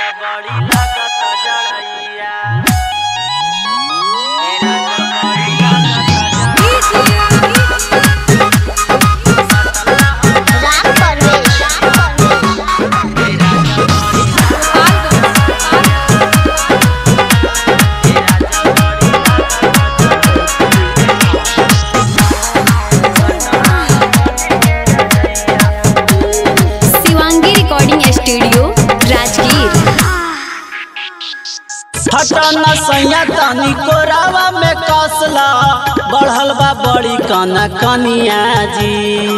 बड़ी लागत जड़ैया हटन सैया तनी कोरावा में कसला बढ़ल बा बड़ी काना कनिया जी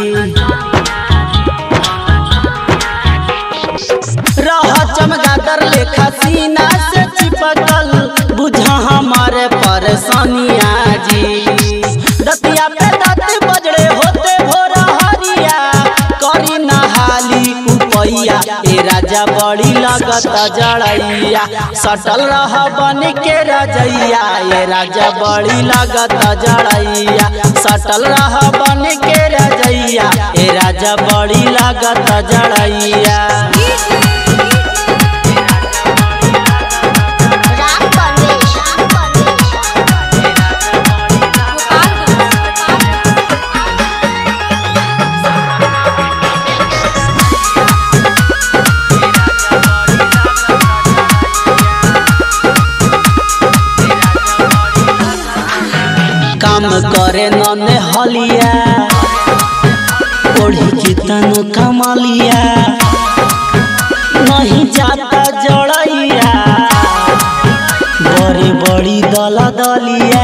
रह चमगादर लेखा सीना से चिपकल बुझा हमारे परेशानिया जी दतिया पे दाँत बजड़े होते भोर हरिया करी नहाली उपैया ए राजा बड़ी लागत जड़ैया सटल रह बन के रजैया ए राजा बड़ी लागत जड़ैया सटल रह बन के रजैया ए राजा बड़ी लागत जड़ैया काम करे नने हलिया ओढ़ी के तनु कमलिया नहीं जाता जड़ैया बड़ी बड़ी दला दलिया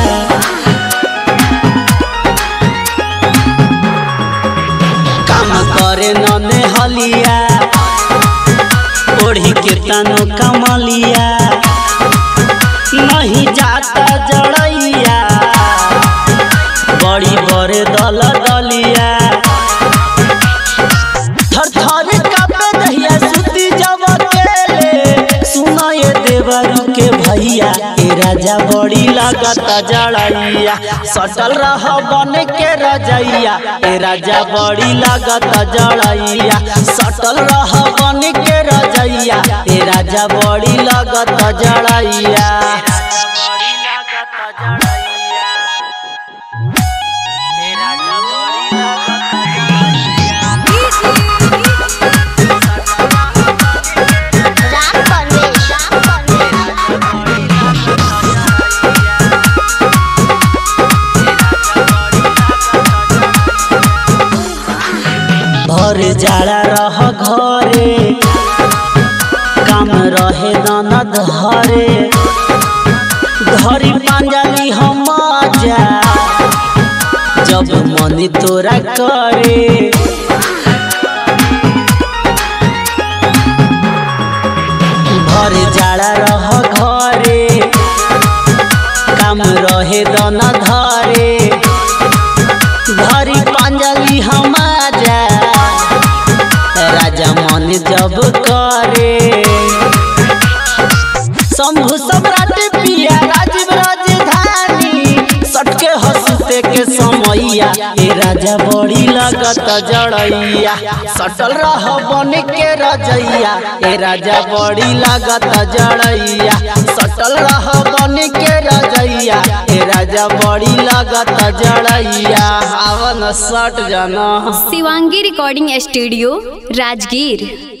काम करे नने हलिया ओढ़ी के तनु कमलिया नहीं जाता जड़ैया बड़ी बड़े दल दलिया थर थर कापे दहिया सुती जब अकेले सुना ये देवरू के भैया ए राजा बड़ी लागत जड़ैया सटल रह बन के रजैया ए राजा बड़ी लागत जड़ैया सटल रह बन के रजैया ए राजा बड़ी लागत जड़ैया भर जाड़ा रह घरे काम रहे ननद हरे घरी पांजली हम जा जब मन तोरा करे भर जाड़ा रह घरे काम रहे ननद हरे घरी पांजली हम जा राजा मन जब करे शंभु सम्राट पिया राजीव राजधानी सटके हंसते के समैया ए राजा बड़ी लागत जड़ैया सटल रह बन के रजैया ए राजा बड़ी लागत जड़ैया सटल रह बन के रजैया ए राजा बड़ी लागत जड़ैया आवन सट जाना। Shivangi recording studio Rajgir.